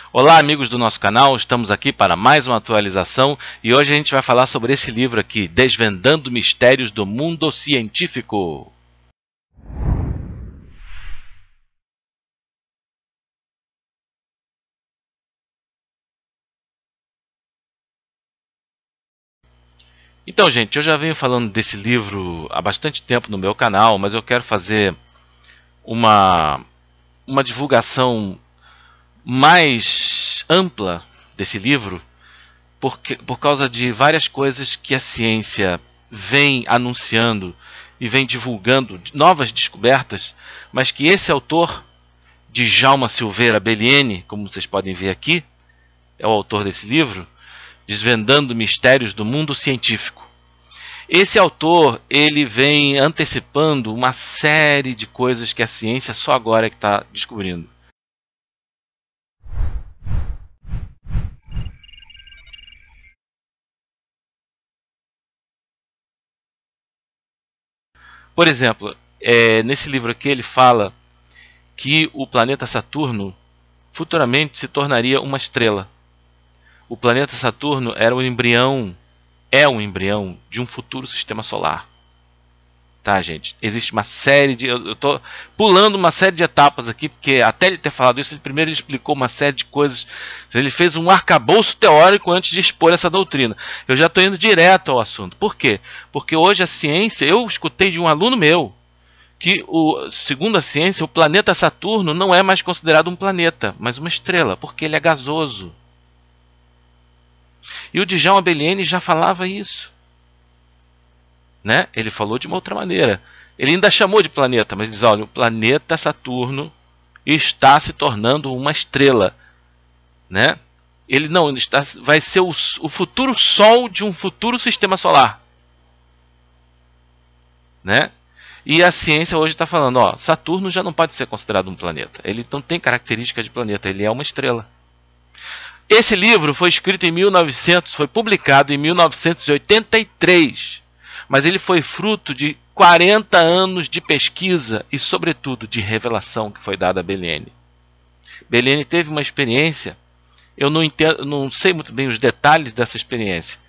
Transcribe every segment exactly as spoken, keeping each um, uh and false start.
Olá, amigos do nosso canal, estamos aqui para mais uma atualização e hoje a gente vai falar sobre esse livro aqui, Desvendando Mistérios do Mundo Científico. Então, gente, eu já venho falando desse livro há bastante tempo no meu canal, mas eu quero fazer uma, uma divulgação mais ampla desse livro, porque, por causa de várias coisas que a ciência vem anunciando e vem divulgando, novas descobertas, mas que esse autor, Djalma Silveira Bellieni, como vocês podem ver aqui, é o autor desse livro, Desvendando Mistérios do Mundo Científico. Esse autor, ele vem antecipando uma série de coisas que a ciência só agora é que está descobrindo. Por exemplo, é, nesse livro aqui ele fala que o planeta Saturno futuramente se tornaria uma estrela. O planeta Saturno era um embrião, é um embrião de um futuro sistema solar. Tá, gente? Existe uma série de... Eu estou pulando uma série de etapas aqui, porque até ele ter falado isso, ele primeiro ele explicou uma série de coisas. Ele fez um arcabouço teórico antes de expor essa doutrina. Eu já estou indo direto ao assunto. Por quê? Porque hoje a ciência... Eu escutei de um aluno meu que, o, segundo a ciência, o planeta Saturno não é mais considerado um planeta, mas uma estrela, porque ele é gasoso. E o Djalma Bellieni já falava isso. Né? Ele falou de uma outra maneira. Ele ainda chamou de planeta, mas diz, olha, o planeta Saturno está se tornando uma estrela. Né? Ele não, ele está, vai ser o, o futuro Sol de um futuro sistema solar. Né? E a ciência hoje está falando, ó, Saturno já não pode ser considerado um planeta. Ele não tem característica de planeta, ele é uma estrela. Esse livro foi escrito em mil e novecentos, foi publicado em mil novecentos e oitenta e três, mas ele foi fruto de quarenta anos de pesquisa e, sobretudo, de revelação que foi dada a Bellieni. Bellieni teve uma experiência, eu não, entendo, não sei muito bem os detalhes dessa experiência,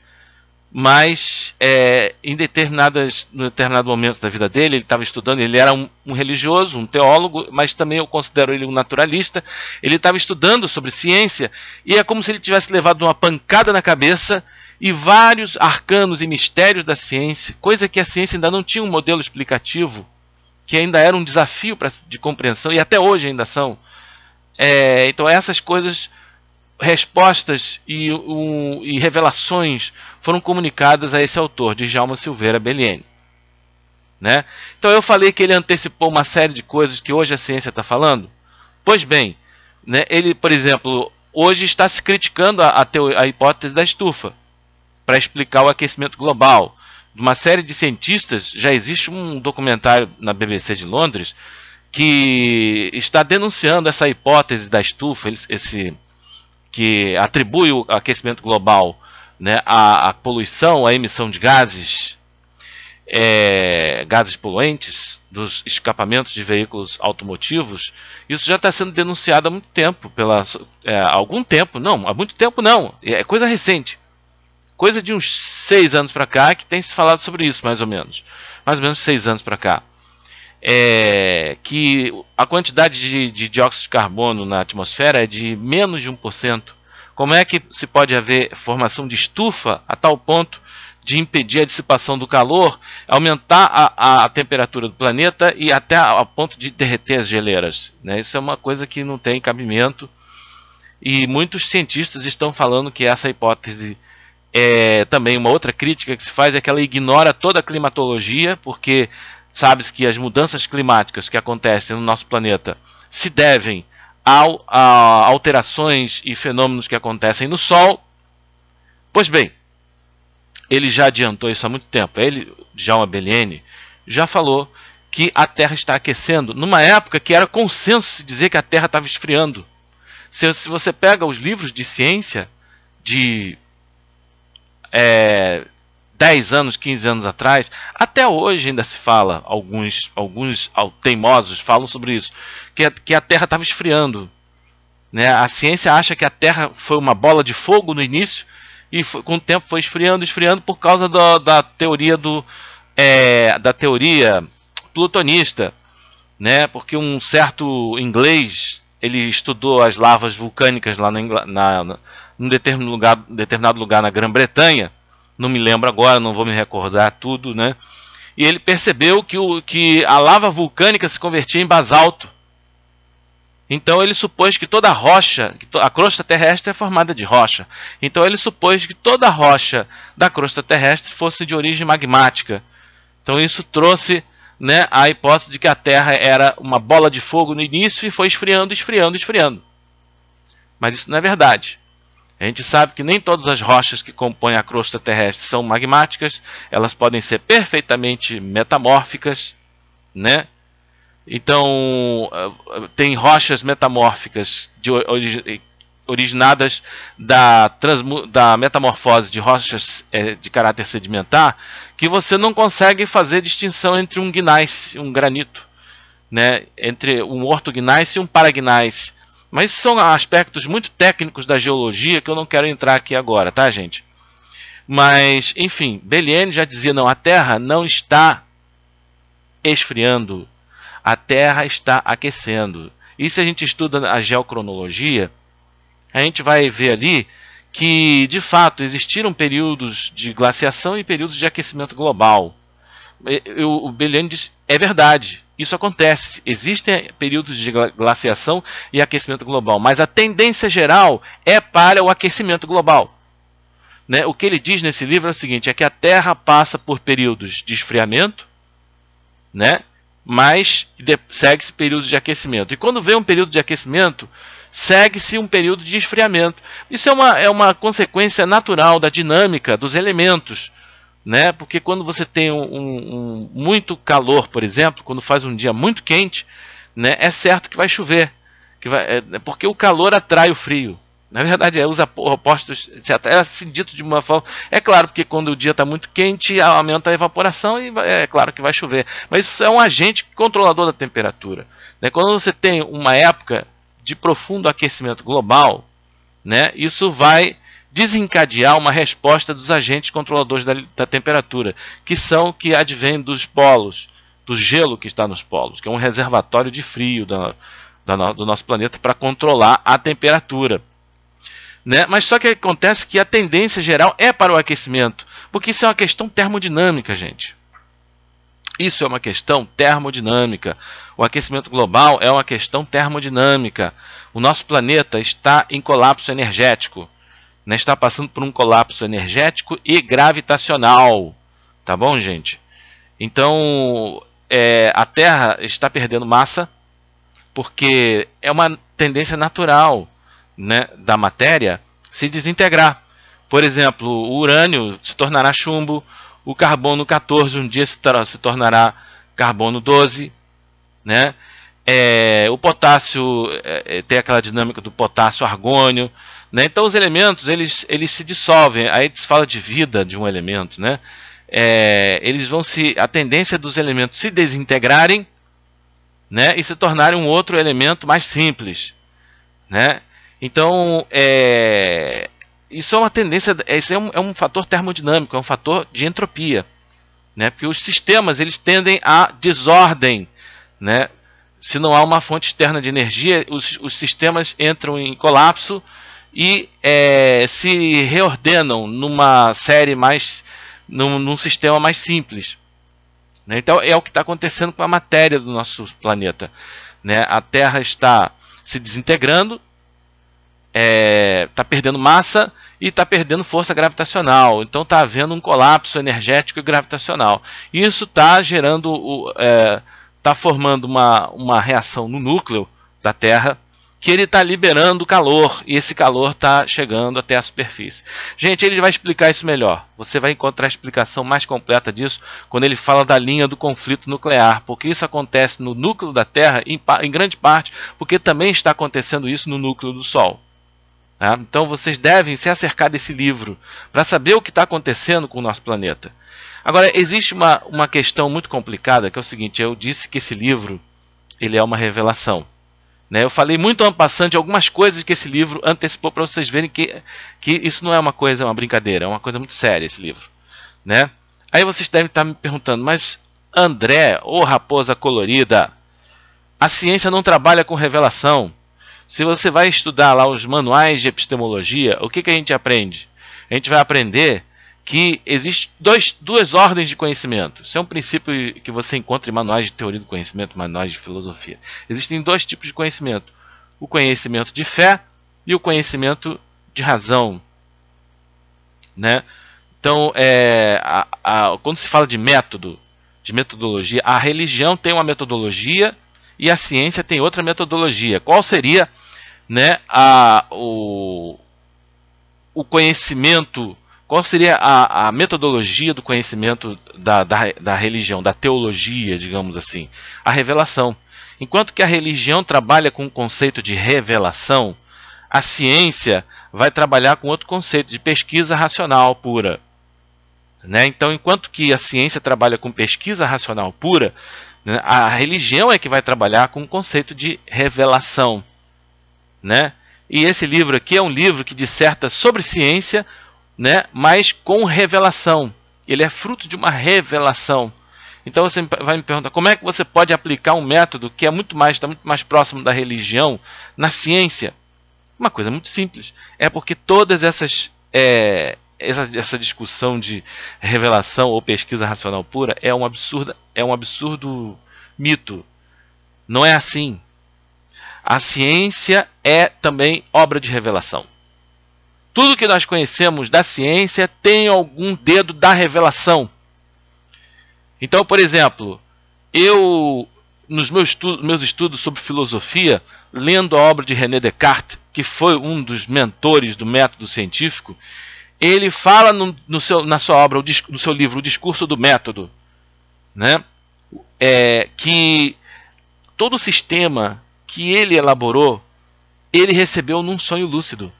mas é, em determinadas, em determinado momento da vida dele, ele estava estudando, ele era um, um religioso, um teólogo, mas também eu considero ele um naturalista. Ele estava estudando sobre ciência e é como se ele tivesse levado uma pancada na cabeça e vários arcanos e mistérios da ciência, coisa que a ciência ainda não tinha um modelo explicativo, que ainda era um desafio pra, de compreensão e até hoje ainda são. É, então essas coisas... respostas e, um, e revelações foram comunicadas a esse autor, Djalma Silveira Bellieni. Né? Então eu falei que ele antecipou uma série de coisas que hoje a ciência está falando. Pois bem, né, ele, por exemplo, hoje está se criticando a, a, a hipótese da estufa para explicar o aquecimento global. Uma série de cientistas, já existe um documentário na B B C de Londres que está denunciando essa hipótese da estufa, esse... que atribui o aquecimento global, né, à, à poluição, à emissão de gases, é, gases poluentes dos escapamentos de veículos automotivos. Isso já está sendo denunciado há muito tempo, pela, é, há algum tempo, não, há muito tempo não, é coisa recente, coisa de uns seis anos para cá que tem se falado sobre isso, mais ou menos, mais ou menos seis anos para cá. É, que a quantidade de, de dióxido de carbono na atmosfera é de menos de um por cento. Como é que se pode haver formação de estufa a tal ponto de impedir a dissipação do calor, aumentar a, a, a temperatura do planeta e até a, a ponto de derreter as geleiras? Né? Isso é uma coisa que não tem cabimento e muitos cientistas estão falando que essa hipótese é também uma outra crítica que se faz, é que ela ignora toda a climatologia, porque sabe-se que as mudanças climáticas que acontecem no nosso planeta se devem ao, a alterações e fenômenos que acontecem no Sol. Pois bem, ele já adiantou isso há muito tempo. Ele, Djalma Bellieni, já falou que a Terra está aquecendo, numa época que era consenso se dizer que a Terra estava esfriando. Se, se você pega os livros de ciência de... É, dez anos, quinze anos atrás, até hoje ainda se fala, alguns, alguns teimosos falam sobre isso, que a, que a Terra estava esfriando. né? A ciência acha que a Terra foi uma bola de fogo no início e foi, com o tempo foi esfriando, esfriando por causa do, da teoria do é, da teoria plutonista, né? Porque um certo inglês ele estudou as lavas vulcânicas lá na, na, na num determinado lugar, determinado lugar na Grã-Bretanha, não me lembro agora, não vou me recordar tudo, né? E ele percebeu que, o, que a lava vulcânica se convertia em basalto. Então ele supôs que toda rocha, a crosta terrestre é formada de rocha. Então ele supôs que toda rocha da crosta terrestre fosse de origem magmática. Então isso trouxe, né, a hipótese de que a Terra era uma bola de fogo no início e foi esfriando, esfriando, esfriando. Mas isso não é verdade. A gente sabe que nem todas as rochas que compõem a crosta terrestre são magmáticas. Elas podem ser perfeitamente metamórficas, né? Então, tem rochas metamórficas de, originadas da, transmu, da metamorfose de rochas é, de caráter sedimentar, que você não consegue fazer distinção entre um gneiss, um granito, né? Entre um ortogneiss e um paragneiss. Mas são aspectos muito técnicos da geologia que eu não quero entrar aqui agora, tá, gente? Mas, enfim, Belliene já dizia, não, a Terra não está esfriando, a Terra está aquecendo. E se a gente estuda a geocronologia, a gente vai ver ali que, de fato, existiram períodos de glaciação e períodos de aquecimento global. O Belliene diz, é verdade, isso acontece, existem períodos de glaciação e aquecimento global, mas a tendência geral é para o aquecimento global, né? O que ele diz nesse livro é o seguinte, é que a Terra passa por períodos de esfriamento, né? Mas segue-se períodos de aquecimento, e quando vem um período de aquecimento, segue-se um período de esfriamento. Isso é uma, é uma consequência natural da dinâmica dos elementos, né? Porque quando você tem um, um, um muito calor, por exemplo, quando faz um dia muito quente, né, é certo que vai chover, que vai, é, porque o calor atrai o frio. Na verdade, é os opostos, etcétera. É assim dito de uma forma. É claro, porque quando o dia está muito quente, aumenta a evaporação e vai, é claro que vai chover. Mas isso é um agente controlador da temperatura, né? Quando você tem uma época de profundo aquecimento global, né, isso vai desencadear uma resposta dos agentes controladores da, da temperatura, que são que advêm dos polos, do gelo que está nos polos, que é um reservatório de frio da, da, do nosso planeta para controlar a temperatura, né? Mas só que acontece que a tendência geral é para o aquecimento, porque isso é uma questão termodinâmica, gente. Isso é uma questão termodinâmica. O aquecimento global é uma questão termodinâmica. O nosso planeta está em colapso energético, né? Está passando por um colapso energético e gravitacional. Tá bom, gente? Então, é, a Terra está perdendo massa, porque é uma tendência natural, né, da matéria se desintegrar. Por exemplo, o urânio se tornará chumbo, o carbono quatorze um dia se, se tornará carbono doze, né? É, o potássio é, tem aquela dinâmica do potássio argônio, né? Então os elementos eles, eles se dissolvem. Aí se fala de vida de um elemento, né? É, eles vão se a tendência dos elementos se desintegrarem, né, e se tornarem um outro elemento mais simples, né? Então, é, isso é uma tendência, isso é um, é um fator termodinâmico, é um fator de entropia, né? Porque os sistemas eles tendem à desordem, né? Se não há uma fonte externa de energia, os, os sistemas entram em colapso e é, se reordenam numa série mais, num, num sistema mais simples, né? Então, é o que está acontecendo com a matéria do nosso planeta, né? A Terra está se desintegrando, está é, perdendo massa e está perdendo força gravitacional. Então está havendo um colapso energético e gravitacional. Isso está gerando, está é, formando uma, uma reação no núcleo da Terra, que ele está liberando calor, e esse calor está chegando até a superfície. Gente, ele vai explicar isso melhor. Você vai encontrar a explicação mais completa disso quando ele fala da linha do conflito nuclear, porque isso acontece no núcleo da Terra, em, em grande parte, porque também está acontecendo isso no núcleo do Sol. Tá? Então vocês devem se acercar desse livro para saber o que está acontecendo com o nosso planeta. Agora, existe uma, uma questão muito complicada, que é o seguinte: eu disse que esse livro ele é uma revelação. Né? Eu falei muito en passant de algumas coisas que esse livro antecipou para vocês verem que, que isso não é uma coisa, é uma brincadeira, é uma coisa muito séria esse livro. Né? Aí vocês devem estar me perguntando, mas André, ô raposa colorida, a ciência não trabalha com revelação. Se você vai estudar lá os manuais de epistemologia, o que, que a gente aprende? A gente vai aprender que existem duas ordens de conhecimento. Isso é um princípio que você encontra em manuais de teoria do conhecimento, manuais de filosofia. Existem dois tipos de conhecimento. O conhecimento de fé e o conhecimento de razão. Né? Então, é, a, a, quando se fala de método, de metodologia, a religião tem uma metodologia e a ciência tem outra metodologia. Qual seria, né, a, o, o conhecimento... Qual seria a, a metodologia do conhecimento da, da, da religião, da teologia, digamos assim? A revelação. Enquanto que a religião trabalha com o conceito de revelação, a ciência vai trabalhar com outro conceito de pesquisa racional pura. Né? Então, enquanto que a ciência trabalha com pesquisa racional pura, né, a religião é que vai trabalhar com o conceito de revelação. Né? E esse livro aqui é um livro que disserta sobre ciência, né, mas com revelação. Ele é fruto de uma revelação. Então você vai me perguntar, como é que você pode aplicar um método que é muito mais, está muito mais próximo da religião na ciência? Uma coisa muito simples. É porque todas essas é, essa, essa discussão de revelação ou pesquisa racional pura é um absurdo, é um absurdo mito. Não é assim. A ciência é também obra de revelação. Tudo que nós conhecemos da ciência tem algum dedo da revelação. Então, por exemplo, eu, nos meus estudos, meus estudos sobre filosofia, lendo a obra de René Descartes, que foi um dos mentores do método científico, ele fala no, no seu, na sua obra, no seu livro, O Discurso do Método, né, é, que todo o sistema que ele elaborou, ele recebeu num sonho lúcido.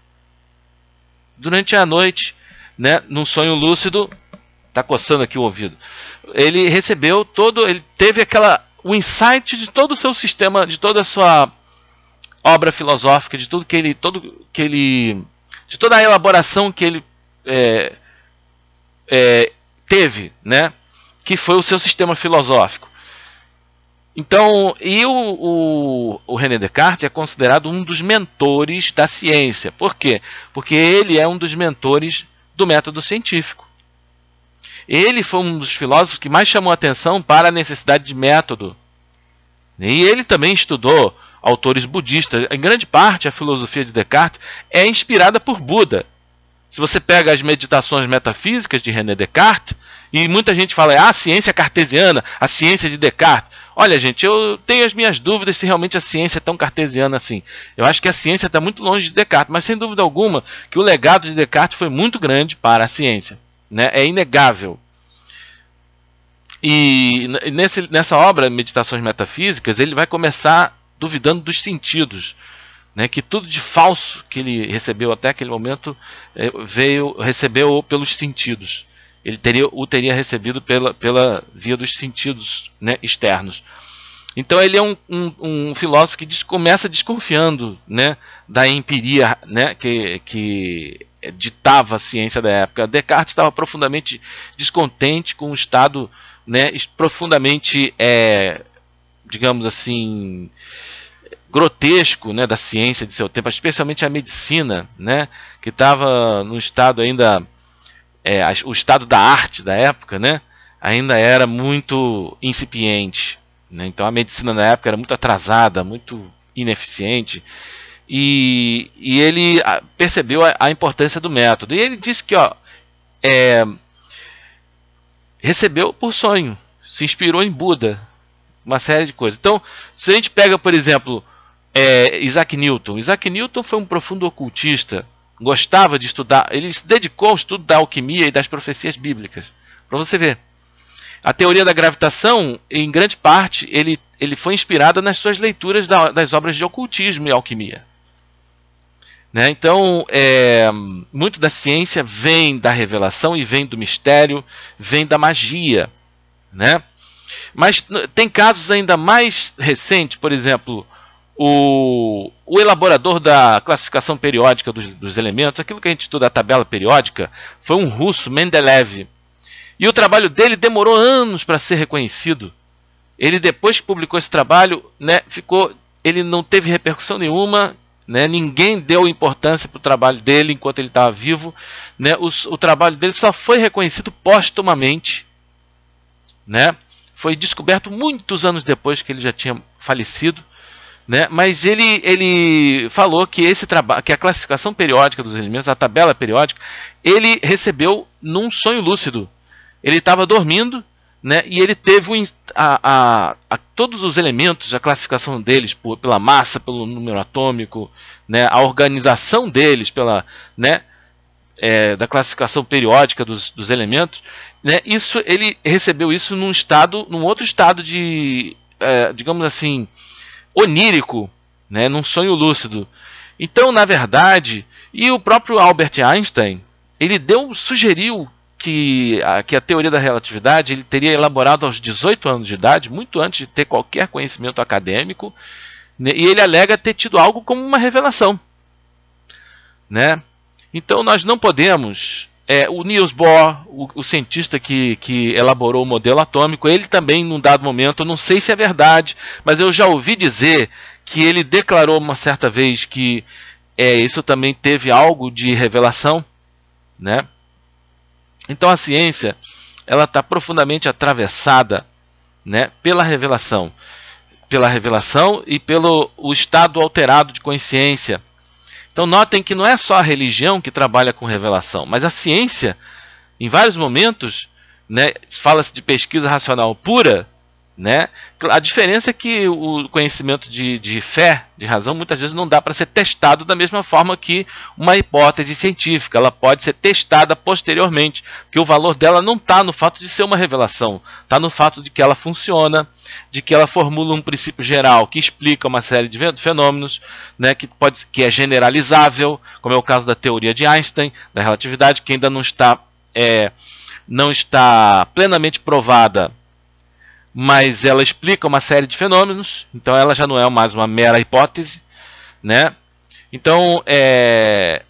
Durante a noite, né, num sonho lúcido, tá coçando aqui o ouvido. Ele recebeu todo, ele teve aquela o insight de todo o seu sistema, de toda a sua obra filosófica, de tudo que ele, todo que ele, de toda a elaboração que ele é, é, teve, né, que foi o seu sistema filosófico. Então, e o, o, o René Descartes é considerado um dos mentores da ciência. Por quê? Porque ele é um dos mentores do método científico. Ele foi um dos filósofos que mais chamou a atenção para a necessidade de método. E ele também estudou autores budistas. Em grande parte, a filosofia de Descartes é inspirada por Buda. Se você pega as meditações metafísicas de René Descartes, e muita gente fala, ah, a ciência cartesiana, a ciência de Descartes. Olha, gente, eu tenho as minhas dúvidas se realmente a ciência é tão cartesiana assim. Eu acho que a ciência está muito longe de Descartes, mas sem dúvida alguma que o legado de Descartes foi muito grande para a ciência. Né? É inegável. E nesse, nessa obra, Meditações Metafísicas, ele vai começar duvidando dos sentidos. Né? Que tudo de falso que ele recebeu até aquele momento veio, recebeu pelos sentidos. Ele teria, o teria recebido pela, pela via dos sentidos, né, externos. Então ele é um, um, um filósofo que des, começa desconfiando, né, da empiria, né, que, que ditava a ciência da época. Descartes estava profundamente descontente com o estado, né, profundamente, é, digamos assim, grotesco, né, da ciência de seu tempo, especialmente a medicina, né, que estava num estado ainda... É, o estado da arte da época, né, ainda era muito incipiente. Né? Então a medicina na época era muito atrasada, muito ineficiente. E, e ele percebeu a, a importância do método. E ele disse que ó, é, recebeu por sonho, se inspirou em Buda, uma série de coisas. Então, se a gente pega, por exemplo, é, Isaac Newton. Isaac Newton foi um profundo ocultista. Gostava de estudar, ele se dedicou ao estudo da alquimia e das profecias bíblicas. Para você ver. A teoria da gravitação, em grande parte, ele, ele foi inspirada nas suas leituras da, das obras de ocultismo e alquimia. Né? Então, é, muito da ciência vem da revelação e vem do mistério, vem da magia. Né? Mas tem casos ainda mais recentes, por exemplo, O, o elaborador da classificação periódica dos, dos elementos, aquilo que a gente estuda a tabela periódica, foi um russo, Mendeleev. E o trabalho dele demorou anos para ser reconhecido. Ele, depois que publicou esse trabalho, né, ficou, ele não teve repercussão nenhuma, né, ninguém deu importância para o trabalho dele enquanto ele estava vivo. Né, o, o trabalho dele só foi reconhecido póstumamente. Né, foi descoberto muitos anos depois que ele já tinha falecido. Né, mas ele, ele falou que, esse trabalho, que a classificação periódica dos elementos, a tabela periódica, ele recebeu num sonho lúcido. Ele estava dormindo, né, e ele teve um, a, a, a, todos os elementos, a classificação deles por, pela massa, pelo número atômico, né, a organização deles, pela, né, é, da classificação periódica dos, dos elementos. Né, isso, ele recebeu isso num estado, num outro estado de, é, digamos assim, onírico, né, num sonho lúcido. Então, na verdade, e o próprio Albert Einstein, ele deu, sugeriu que a, que a teoria da relatividade ele teria elaborado aos dezoito anos de idade, muito antes de ter qualquer conhecimento acadêmico, né, e ele alega ter tido algo como uma revelação. Né? Então, nós não podemos... É, o Niels Bohr, o, o cientista que, que elaborou o modelo atômico, ele também, num dado momento, eu não sei se é verdade, mas eu já ouvi dizer que ele declarou uma certa vez que é, isso também teve algo de revelação. Né? Então a ciência ela está profundamente atravessada, né, pela revelação, pela revelação e pelo o estado alterado de consciência. Então notem que não é só a religião que trabalha com revelação, mas a ciência, em vários momentos, né, fala-se de pesquisa racional pura. Né? A diferença é que o conhecimento de, de fé, de razão, muitas vezes não dá para ser testado da mesma forma que uma hipótese científica. Ela pode ser testada posteriormente, porque o valor dela não está no fato de ser uma revelação, está no fato de que ela funciona, de que ela formula um princípio geral que explica uma série de fenômenos, né, que, pode, que é generalizável, como é o caso da teoria de Einstein, da relatividade, que ainda não está, é, não está plenamente provada, mas ela explica uma série de fenômenos, então ela já não é mais uma mera hipótese. Né? Então, é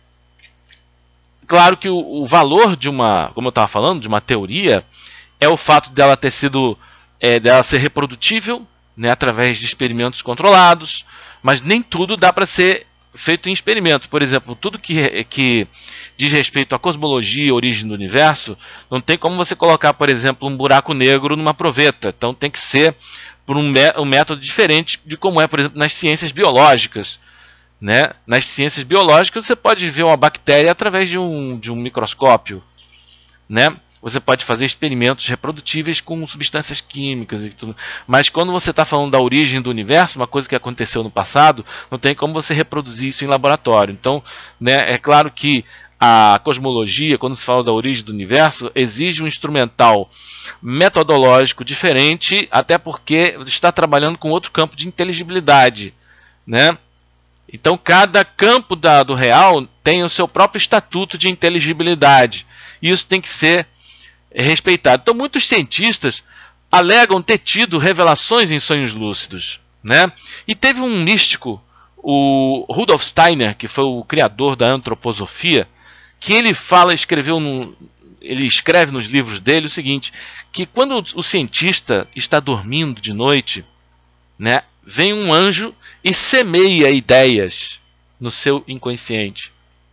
claro que o, o valor de uma, como eu estava falando, de uma teoria, é o fato dela ter sido, é, dela ser reprodutível, né, através de experimentos controlados, mas nem tudo dá para ser feito em experimentos. Por exemplo, tudo que, que diz respeito à cosmologia, origem do universo, não tem como você colocar, por exemplo, um buraco negro numa proveta. Então tem que ser por um, um método diferente de como é, por exemplo, nas ciências biológicas. Né? Nas ciências biológicas você pode ver uma bactéria através de um, de um microscópio. Né? Você pode fazer experimentos reprodutíveis com substâncias químicas e tudo. Mas quando você está falando da origem do universo, uma coisa que aconteceu no passado, não tem como você reproduzir isso em laboratório. Então, né, é claro que a cosmologia, quando se fala da origem do universo, exige um instrumental metodológico diferente, até porque está trabalhando com outro campo de inteligibilidade. Né? Então, cada campo da, do real tem o seu próprio estatuto de inteligibilidade. E isso tem que ser respeitado. Então, muitos cientistas alegam ter tido revelações em sonhos lúcidos. Né? E teve um místico, o Rudolf Steiner, que foi o criador da antroposofia, que ele fala, escreveu no, ele escreve nos livros dele o seguinte, que quando o cientista está dormindo de noite, né, vem um anjo e semeia ideias no seu inconsciente.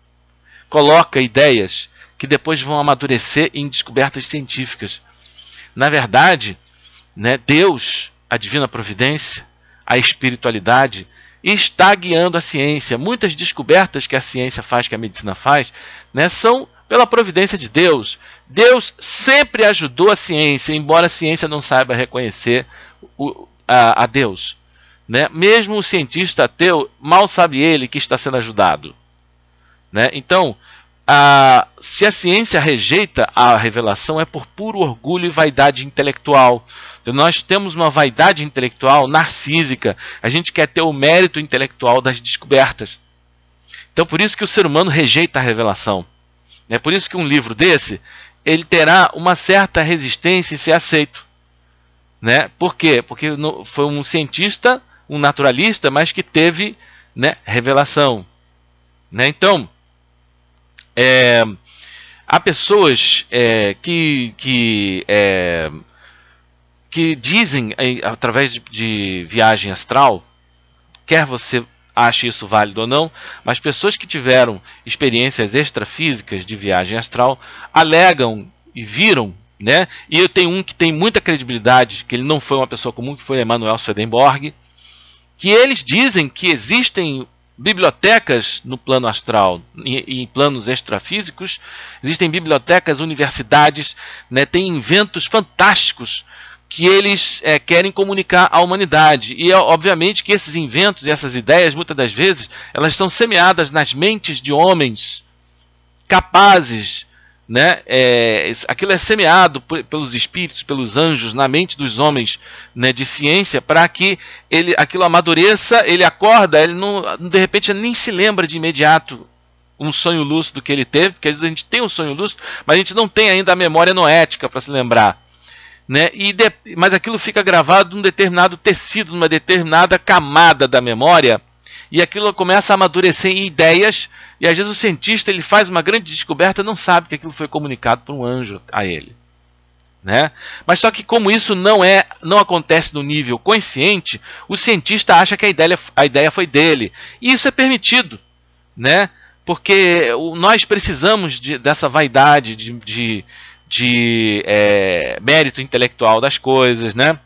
Coloca ideias que depois vão amadurecer em descobertas científicas. Na verdade, né, Deus, a divina providência, a espiritualidade, está guiando a ciência. Muitas descobertas que a ciência faz, que a medicina faz, né, são pela providência de Deus. Deus sempre ajudou a ciência, embora a ciência não saiba reconhecer o, a, a Deus. Né? Mesmo o cientista ateu, mal sabe ele que está sendo ajudado. Né? Então, a, se a ciência rejeita a revelação, é por puro orgulho e vaidade intelectual. Então, nós temos uma vaidade intelectual narcísica. A gente quer ter o mérito intelectual das descobertas. Então, por isso que o ser humano rejeita a revelação. É por isso que um livro desse, ele terá uma certa resistência em ser aceito. Né? Por quê? Porque foi um cientista um naturalista, mas que teve, né, revelação. Né? Então, é, há pessoas é, que, que, é, que dizem, através de, de viagem astral, quer você ache isso válido ou não, mas pessoas que tiveram experiências extrafísicas de viagem astral alegam e viram, né? E eu tenho um que tem muita credibilidade, que ele não foi uma pessoa comum, que foi Emanuel Swedenborg, que eles dizem que existem bibliotecas no plano astral e em planos extrafísicos, existem bibliotecas, universidades, né? Tem inventos fantásticos que eles é, querem comunicar à humanidade. E obviamente que esses inventos e essas ideias, muitas das vezes, elas são semeadas nas mentes de homens capazes, né? É, aquilo é semeado pelos espíritos, pelos anjos, na mente dos homens, né, de ciência, para que ele, aquilo amadureça, ele acorda, ele não, de repente nem se lembra de imediato um sonho lúcido que ele teve, porque às vezes a gente tem um sonho lúcido, mas a gente não tem ainda a memória noética para se lembrar. Né? E de, mas aquilo fica gravado num determinado tecido, numa determinada camada da memória, e aquilo começa a amadurecer em ideias, e às vezes o cientista ele faz uma grande descoberta e não sabe que aquilo foi comunicado por um anjo a ele. Né? Mas só que como isso não, é, não acontece no nível consciente, o cientista acha que a ideia, a ideia foi dele, e isso é permitido, né? Porque nós precisamos de, dessa vaidade de, de de é, mérito intelectual das coisas, né?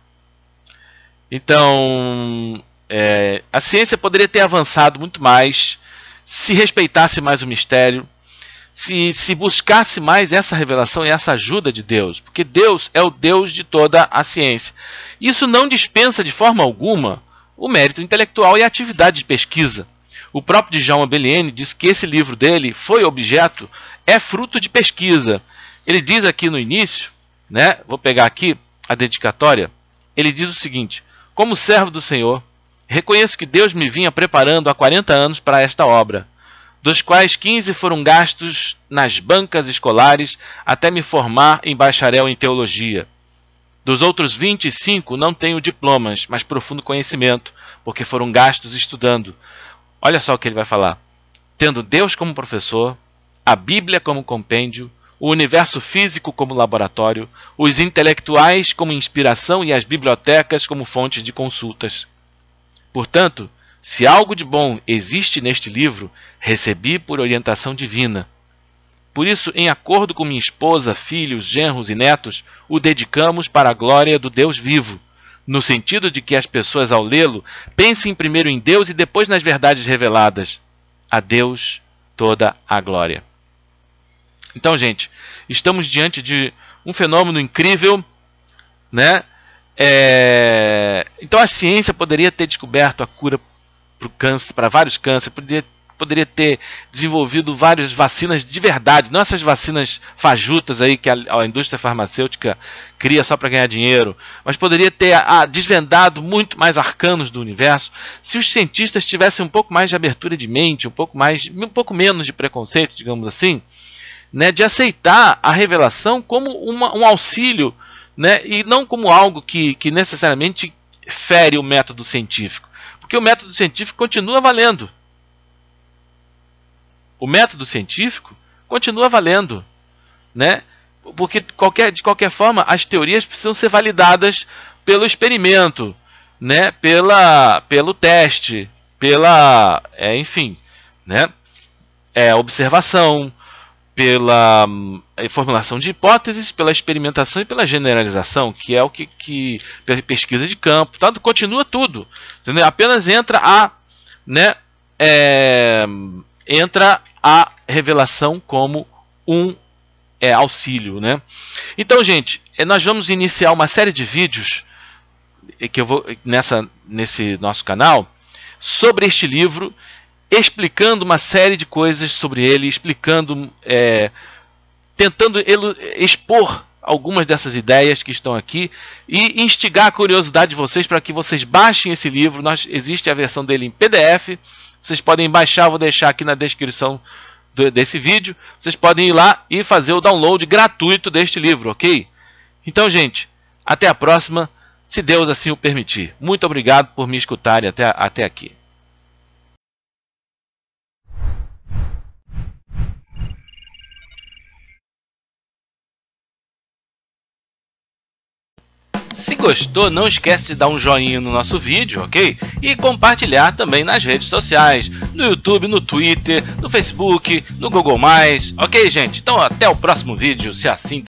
Então, é, a ciência poderia ter avançado muito mais se respeitasse mais o mistério, se, se buscasse mais essa revelação e essa ajuda de Deus, porque Deus é o Deus de toda a ciência. Isso não dispensa de forma alguma o mérito intelectual e a atividade de pesquisa. O próprio Djalma Belliene diz que esse livro dele foi objeto, é fruto de pesquisa. Ele diz aqui no início, né, vou pegar aqui a dedicatória, ele diz o seguinte: como servo do Senhor, reconheço que Deus me vinha preparando há quarenta anos para esta obra, dos quais quinze foram gastos nas bancas escolares até me formar em bacharel em teologia. Dos outros vinte e cinco não tenho diplomas, mas profundo conhecimento, porque foram gastos estudando. Olha só o que ele vai falar. Tendo Deus como professor, a Bíblia como compêndio, o universo físico como laboratório, os intelectuais como inspiração e as bibliotecas como fontes de consultas. Portanto, se algo de bom existe neste livro, recebi por orientação divina. Por isso, em acordo com minha esposa, filhos, genros e netos, o dedicamos para a glória do Deus vivo, no sentido de que as pessoas, ao lê-lo, pensem primeiro em Deus e depois nas verdades reveladas. A Deus toda a glória. Então, gente, estamos diante de um fenômeno incrível, né? É... Então, a ciência poderia ter descoberto a cura para o câncer, para vários cânceres, poderia, poderia ter desenvolvido várias vacinas de verdade, não essas vacinas fajutas aí que a, a indústria farmacêutica cria só para ganhar dinheiro, mas poderia ter a, desvendado muito mais arcanos do universo se os cientistas tivessem um pouco mais de abertura de mente, um pouco mais, um pouco menos de preconceito, digamos assim. Né, de aceitar a revelação como uma, um auxílio, né, e não como algo que, que necessariamente fere o método científico. Porque o método científico continua valendo. O método científico continua valendo. Né, porque qualquer, de qualquer forma as teorias precisam ser validadas pelo experimento, né, pela, pelo teste, pela, é, enfim, né, é, observação, pela formulação de hipóteses, pela experimentação e pela generalização, que é o que, que pela pesquisa de campo, tá? Continua tudo, entendeu? Apenas entra a, né, é, entra a revelação como um é, auxílio, né? Então, gente, nós vamos iniciar uma série de vídeos que eu vou nessa nesse nosso canal sobre este livro, explicando uma série de coisas sobre ele, explicando, é, tentando expor algumas dessas ideias que estão aqui e instigar a curiosidade de vocês para que vocês baixem esse livro. Nós, existe a versão dele em P D F, vocês podem baixar, vou deixar aqui na descrição do, desse vídeo. Vocês podem ir lá e fazer o download gratuito deste livro, ok? Então, gente, até a próxima. se Deus assim o permitir. Muito obrigado por me escutarem até, até aqui. Se gostou, não esquece de dar um joinha no nosso vídeo, ok? E compartilhar também nas redes sociais, no YouTube, no Twitter, no Facebook, no Google mais, ok, gente? Então até o próximo vídeo, se assim